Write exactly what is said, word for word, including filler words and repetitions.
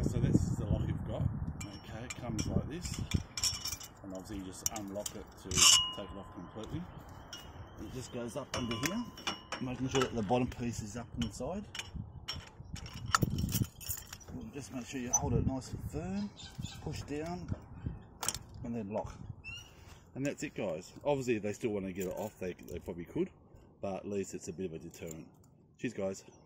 so this is the lock you've got. Okay, it comes like this, and obviously you just unlock it to take it off completely. It just goes up under here, making sure that the bottom piece is up inside. Just make sure you hold it nice and firm, push down, and then lock. And that's it, guys. Obviously, if they still want to get it off, they, they probably could, but at least it's a bit of a deterrent. Cheers, guys.